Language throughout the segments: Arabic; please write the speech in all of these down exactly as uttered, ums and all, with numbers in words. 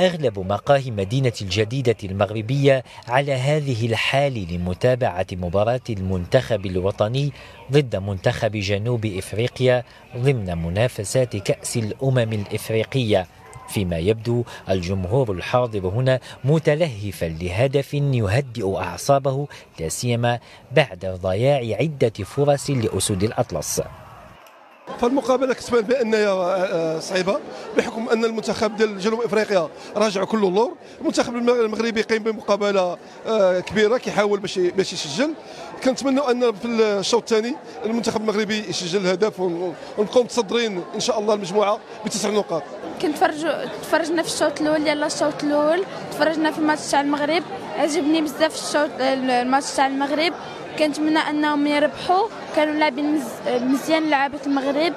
أغلب مقاهي مدينة الجديدة المغربية على هذه الحال لمتابعة مباراة المنتخب الوطني ضد منتخب جنوب إفريقيا ضمن منافسات كأس الأمم الإفريقية، فيما يبدو الجمهور الحاضر هنا متلهفا لهدف يهدئ أعصابه، لا سيما بعد ضياع عدة فرص لأسود الأطلس. فالمقابله كتبان بانها صعيبه بحكم ان المنتخب ديال جنوب افريقيا راجع كل اللور. المنتخب المغربي قايم بمقابله كبيره كيحاول باش باش يسجل. كنتمنوا ان في الشوط الثاني المنتخب المغربي يسجل الهدف ونبقاو متصدرين ان شاء الله المجموعه بتسع نقاط. كنتفرجوا تفرجنا في الشوط الاول ديال الشوط الاول، تفرجنا في الماتش تاع المغرب، عجبني بزاف الشوط الماتش تاع المغرب. كنتمنى انهم يربحوا، كانوا لاعبين مزيان لعابه المغرب،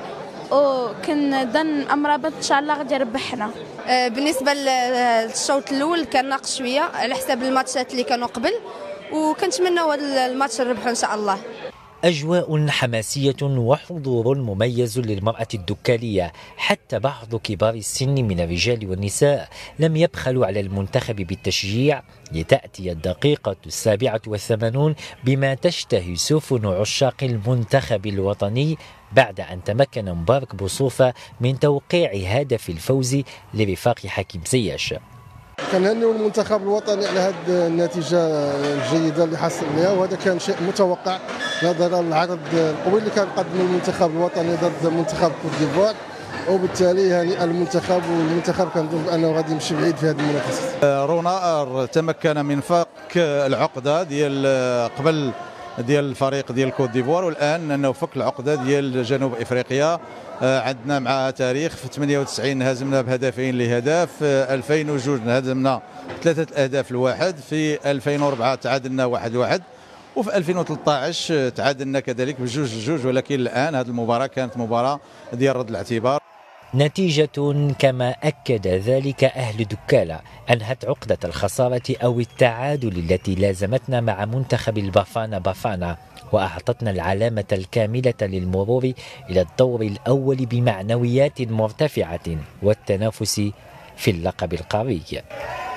وكنظن امرابط ان شاء الله غادي يربحنا. بالنسبه للشوط الاول كان ناقص شويه على حساب الماتشات اللي كانوا قبل، وكنتمنوا هذا الماتش نربحوا ان شاء الله. أجواء حماسية وحضور مميز للمرأة الدكالية، حتى بعض كبار السن من الرجال والنساء لم يبخلوا على المنتخب بالتشجيع، لتأتي الدقيقة السابعة والثمانون بما تشتهي سفن عشاق المنتخب الوطني بعد أن تمكن مبارك بوصوفة من توقيع هدف الفوز لرفاق حكيم زياش. كنهنيو المنتخب الوطني على هذه النتيجه الجيده اللي حصل عليها، وهذا كان شيء متوقع نظرا للعرض القوي اللي كان قدمه المنتخب الوطني ضد منتخب كوت ديفوار، وبالتالي هنيئا المنتخب، والمنتخب كنظن بانه غادي يمشي بعيد في هذه المنافسه. رونا تمكن من فك العقده ديال قبل ديال الفريق ديال كوت ديفوار، والان انه فك العقده ديال جنوب افريقيا. عندنا مع تاريخ في ثمانية وتسعين هزمنا بهدفين لهدف، ألفين وجوج هزمنا ثلاثه اهداف لواحد، في ألفين وأربعة تعادلنا واحد واحد، وفي ألفين وثلاثة عشر تعادلنا كذلك بجوج لجوج. ولكن الان هذه المباراه كانت مباراه ديال رد الاعتبار. نتيجة كما أكد ذلك أهل دكالة أنهت عقدة الخسارة أو التعادل التي لازمتنا مع منتخب البافانا بافانا، وأعطتنا العلامة الكاملة للمرور إلى الدور الأول بمعنويات مرتفعة والتنافس في اللقب القاري.